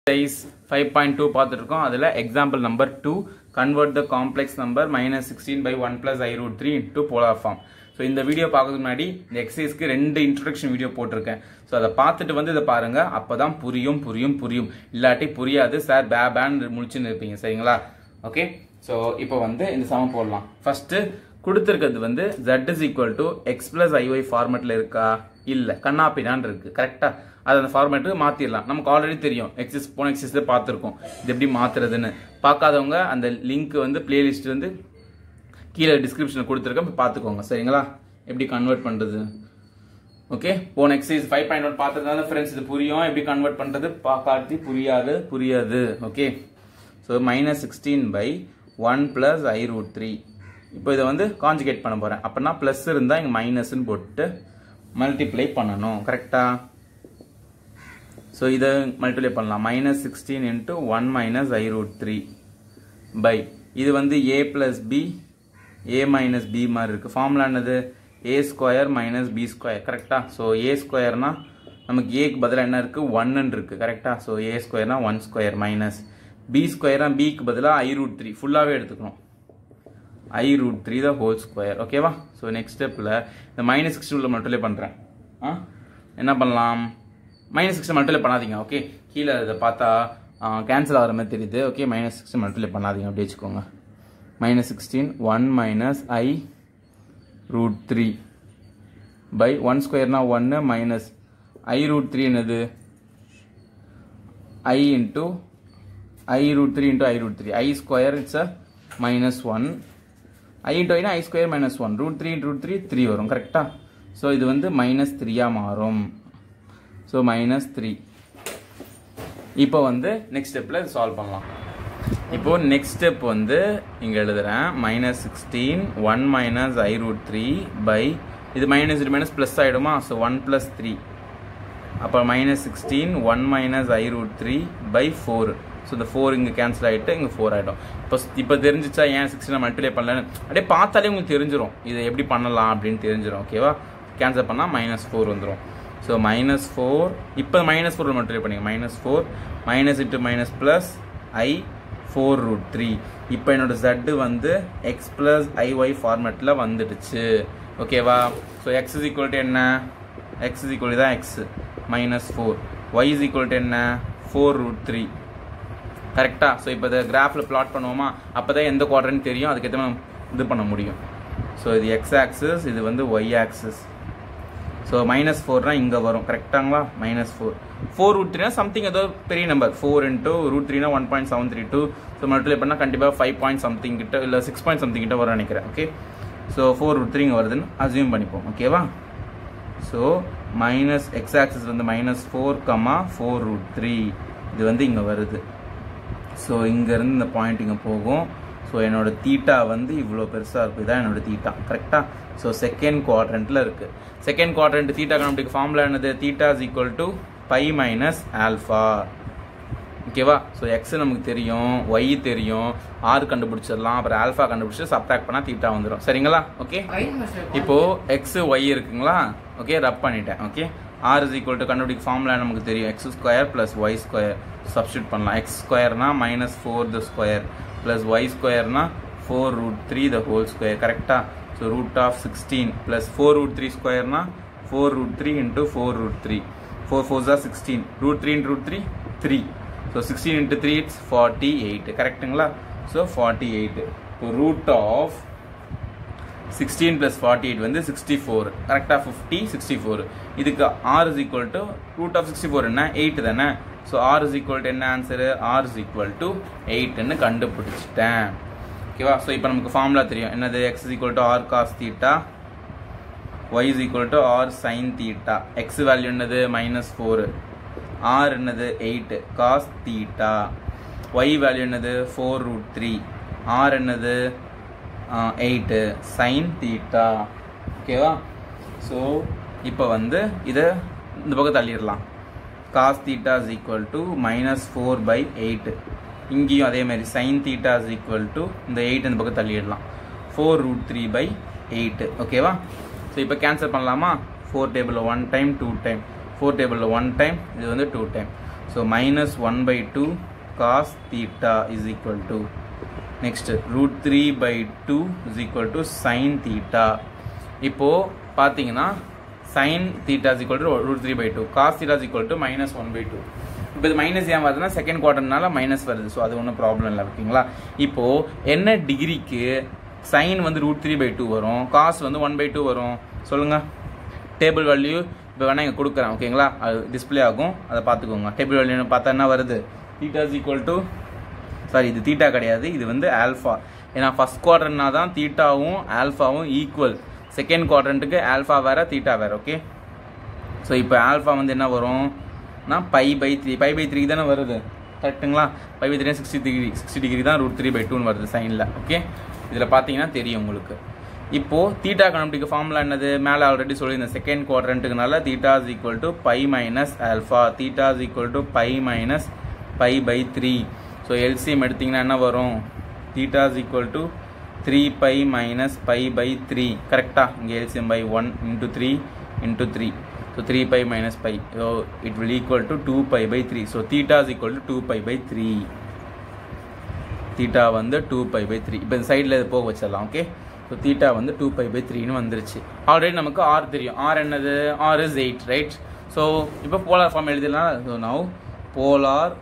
Exercise 5.2 பார்த்துருக்கோம். அதில் example number 2 convert the complex number minus 16 by 1 plus I root 3 into polar form. So இந்த video பார்க்கறதுக்கு முன்னாடி இந்த எக்ஸசைஸ்க்கு 2 இன்ட்ரோடக்ஷன் வீடியோ போட்டிருக்கேன். ஸோ அதை பார்த்துட்டு வந்து இதை பாருங்க. அப்போ தான் புரியும். இல்லாட்டி புரியாது சார் பேன்னு முழிச்சுன்னு இருப்பீங்க. சரிங்களா? ஓகே. ஸோ இப்போ வந்து இந்த சமம் போடலாம். ஃபர்ஸ்ட் கொடுத்துருக்கிறது வந்து z is equal to x plus iy ஃபார்மேட்டில் இருக்கா? இல்லை, கண்ணாப்பினான் இருக்கு. கரெக்டா? அது அந்த ஃபார்மேட்டுக்கு மாற்றிடலாம். நமக்கு ஆல்ரெடி தெரியும், போன எக்ஸசைஸில் பார்த்துருக்கோம் இது எப்படி மாற்றுறதுன்னு. பார்க்காதவங்க அந்த லிங்க் வந்து பிளேலிஸ்ட் வந்து கீழே டிஸ்கிரிப்ஷனில் கொடுத்துருக்கேன், இப்போ பார்த்துக்கோங்க. சரிங்களா? எப்படி கன்வெர்ட் பண்ணுறது. ஓகே, போன எக்ஸசைஸ் 5.1 பார்த்துருந்தாலும் ஃப்ரெண்ட்ஸ் இது புரியும். எப்படி கன்வெர்ட் பண்ணுறது பார்க்காட்டி புரியாது. Okay, so -16 by 1 plus I root 3. இப்போ இதை வந்து கான்ஜுகேட் பண்ண போகிறேன். அப்படின்னா ப்ளஸ் இருந்தால் இங்கே மைனஸ்ன்னு போட்டு மல்டிப்ளை பண்ணணும். கரெக்டா? ஸோ இதை மல்டிப்ளை பண்ணலாம். -16 into 1 minus I root 3 by இது வந்து a plus b a minus b மாதிரி இருக்கு. ஃபார்முலா என்னது? a square minus b square. கரெக்டா? ஸோ a ஸ்கொயர்னா நமக்கு ஏக்கு பதிலாக என்ன இருக்கு? 1 இருக்கு. கரெக்டா? ஸோ a ஸ்கொயர்னா 1 ஸ்கொயர் மைனஸ் b ஸ்கொயர்னா bக்கு பதிலாக I root 3 ஃபுல்லாகவே எடுத்துக்கணும். I root 3 the whole square. ஓகேவா? ஸோ நெக்ஸ்ட் ஸ்டெப்பில் இந்த -16 மல்டிப்ளை பண்ணுறேன். என்ன பண்ணலாம்? -16 மல்டிப்ளை பண்ணாதீங்க. ஓகே, கீழே இதை பார்த்தா கேன்சல் ஆகிற மாதிரி தெரியுது. ஓகே, -16 மல்டிப்ளை பண்ணாதீங்க, அப்படி வச்சுக்கோங்க. -16 1 minus I root 3 by 1 ஸ்கொயர்னா 1 மைனஸ் I root 3 என்னது? I into I root 3 into I root 3. I square it's a -1. I into I I square minus 1. root 3 into root 3 3 வரும். கரெக்டா? ஸோ இது வந்து -3 மாறும். ஸோ -3. இப்போ வந்து நெக்ஸ்ட் ஸ்டெப்பில் சால்வ் பண்ணலாம். இப்போ நெக்ஸ்ட் ஸ்டெப் வந்து இங்கே எழுதுறேன். -16 1 minus I root 3 by இது மைனஸ் ப்ளஸ் ஆகிடுமா? So 1 plus 3. அப்போ -16 1 minus I root 3 by 4. So இந்த 4 இங்கே கேன்சல் ஆகிட்டு இங்கே 4 ஆகிடும். இப்போ தெரிஞ்சிச்சா ஏன் 16 மல்டிப்ளை பண்ணலன்னு? அப்படியே பார்த்தாலே உங்களுக்கு தெரிஞ்சிடும் இதை எப்படி பண்ணலாம் அப்படின்னு தெரிஞ்சிடும். ஓகேவா? கேன்சல் பண்ணால் -4 வந்துடும். ஸோ -4 இப்போ -4 மல்டிப்ளை பண்ணிங்க. -4 minus into minus plus I 4 root 3. இப்போ என்னோட Z வந்து x plus IY ஃபார்மேட்டில் வந்துடுச்சு. ஓகேவா? So x is equal to என்ன? x is equal to தான் x -4. y is equal to என்ன? 4 root 3. கரெக்டா? ஸோ இப்போ இதை கிராஃபில் பிளாட் பண்ணுவோமா? அப்போ தான் எந்த குவாட்ரன்னு தெரியும், அதுக்கேற்ற நம்ம இது பண்ண முடியும். ஸோ இது x ஆக்சிஸ், இது வந்து y ஆக்சிஸ். ஸோ -4னா இங்கே வரும். கரெக்டாங்களா? -4 4 root 3னா சம்திங் ஏதோ பெரிய நம்பர். 4 into root 3னா 1.732. ஸோ மல்டிப்ளை பண்ணால் கண்டிப்பாக 5 point something கிட்ட இல்லை 6 point something கிட்ட வரும் நினைக்கிறேன். ஓகே, ஸோ 4 root 3 இங்கே வருதுன்னு அசியூம் பண்ணிப்போம். ஓகேவா? ஸோ x ஆக்சிஸ் வந்து -4, 4 root 3 இது வந்து இங்கே வருது. ஸோ இங்கேருந்து இந்த பாயிண்ட் இங்கே போகும். ஸோ என்னோட தீட்டா வந்து இவ்வளோ பெருசாக இருக்கும். இதான் என்னோட தீட்டா. கரெக்டாக? ஸோ செகண்ட் குவாட்ரண்ட்டில் இருக்குது. செகண்ட் குவாட்ரண்ட் தீட்டா கண்டுபிடிக்க ஃபார்முலா என்னது? Theta is equal to pi minus alpha. ஓகேவா? ஸோ எக்ஸ் நமக்கு தெரியும், ஒய் தெரியும், ஆர் கண்டுபிடிச்சிடலாம். அப்புறம் ஆல்ஃபா கண்டுபிடிச்சி சப்ட்ராக்ட் பண்ணால் தீட்டா வந்துடும். சரிங்களா? ஓகே, இப்போது எக்ஸ் ஒய் இருக்குங்களா? ஓகே, ரப் பண்ணிட்டேன். Okay, r is equal to கண்டுபிடிக்க ஃபார்முலா நமக்கு தெரியும். x square plus y square substitute பண்ணலாம். x ஸ்கொயர்னா -4 the ஸ்கொயர் ப்ளஸ் ஒய் ஸ்கொயர்னா 4 root 3 the ஹோல் ஸ்கொயர். கரெக்டாக? ஸோ √16 ப்ளஸ் 4 root 3 ஸ்கொயர்னா 4 root 3 into 4 root 3. 4 4s are 16. root 3 into root 3 3. So 16 into 3 it's 48. கரெக்டுங்களா? So 48. இப்போ root of 16 plus 48 வந்து 64. கரெக்டாக? 50 64. இதுக்கு r is equal to root of 64 என்ன? 8 தானே? So r is equal to என்ன answer? r is equal to 8ன்னு கண்டுபிடிச்சிட்டேன். ஓகேவா? ஸோ இப்போ நமக்கு ஃபார்முலா தெரியும். என்னது? x is equal to r cos theta, y is equal to r sin theta. x value என்னது? -4. r என்னது? 8 cos theta. y வேல்யூ என்னது? 4 root 3. r என்னது? 8 sin theta. ஓகேவா? ஸோ இப்போ வந்து இதை இந்த பக்கம் தள்ளிடலாம். cos theta is equal to -4 by 8. இங்கேயும் அதே மாதிரி sin theta is equal to இந்த 8 இந்த பக்கம் தள்ளிடலாம். 4 root 3 by 8. ஓகேவா? ஸோ இப்போ கேன்சல் பண்ணலாமா? 4 டேபிளில் 1 டைம் 2 டைம், 4 டேபிளில் 1 டைம், இது வந்து 2 time. So minus 1/2 cos theta is equal to next √3/2 is equal to sine theta. இப்போது பார்த்தீங்கன்னா sine theta is equal to √3/2, cos theta is equal to minus 1/2. இப்போ இது மைனஸ் ஏன் வருதுன்னா செகண்ட் குவார்டர்னால மைனஸ் வருது. ஸோ அது ஒன்றும் ப்ராப்ளம் இல்லை, ஓகேங்களா. இப்போது என்ன டிகிரிக்கு சைன் வந்து √3/2 வரும், காஸ் வந்து 1/2 வரும் சொல்லுங்கள். டேபிள் வேல்யூ இப்போ வேணால் இங்கே கொடுக்குறேன், ஓகேங்களா. அது டிஸ்பிளே ஆகும், அதை பார்த்துக்கோங்க. டேபிள் வேல்யூ பார்த்தா என்ன வருது, theta is equal to, sorry இது தீட்டா கிடையாது, இது வந்து ஆல்ஃபா. ஏன்னா ஃபஸ்ட் குவார்டர்னா தான் தீட்டாவும் ஆல்ஃபாவும் ஈக்குவல். செகண்ட் குவாட்ரண்ட்டுக்கு ஆல்ஃபா வேறு தீட்டா வேறு, ஓகே. ஸோ இப்போ ஆல்ஃபா வந்து என்ன வரும்னா π/3, π/3 தானே வருது, கரெக்டுங்களா. π/3 60 டிகிரி தான் √3/2 வருது சைனில், ஓகே. இதில் பார்த்தீங்கன்னா தெரியும் உங்களுக்கு. இப்போது தீட்டா கண்டுபிடிக்க ஃபார்முலா என்னது, மேலே ஆல்ரெடி சொல்லியிருந்தேன். செகண்ட் குவாட்ரண்ட்டுக்குனால theta is equal to π minus alpha, theta is equal to π minus π/3. So LCM எடுத்திங்கன்னா என்ன வரும், theta is equal to 3π minus π/3, கரெக்டா. இங்கே LCM by 1 into 3 into 3, so 3π minus π, so it will equal to 2π/3. so theta is equal to 2π/3, theta வந்து 2π/3. இப்போ இந்த சைடில் இது போக வச்சிடலாம், ஓகே. ஸோ theta வந்து 2π/3ன்னு வந்துருச்சு. ஆல்ரெடி நமக்கு r தெரியும். r என்னது, r is 8, ரைட். ஸோ இப்போ போலார் ஃபார்ம் எழுதிடலாம். So now polar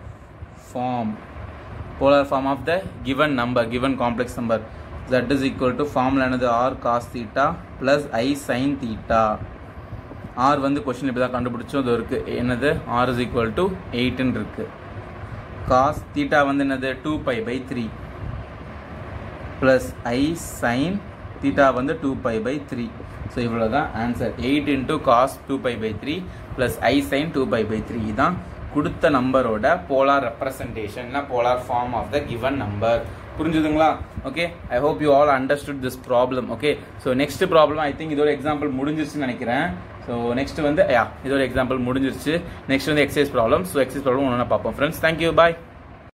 form of the given number, given complex number, that is equal to formula என்னது, r cos theta plus I sin theta. r வந்து question இப்படி தான் கண்டுபிடிச்சோம், அது இருக்குது என்னது, r is equal to 8ன்னு இருக்கு. cos theta வந்து என்னது 2π/3 plus I sin theta வந்து 2π/3. ஸோ இவ்வளோ தான் answer. 8 into cos 2π/3 plus I sin 2π/3 தான் கொடுத்த நம்பரோட polar representation, polar form of the given number. புரிஞ்சுதுங்களா? Okay, I hope you all understood this problem. Okay, so next problem I think இதோட example முடிஞ்சிருச்சுன்னு நினைக்கிறேன். ஸோ நெக்ஸ்ட் வந்து இதோட எக்ஸாம்பிள் முடிஞ்சிருச்சு. நெக்ஸ்ட் வந்து exercise problem. So exercise problem ஒன்று பார்ப்போம் ஃப்ரெண்ட்ஸ். தேங்க்யூ, பாய்.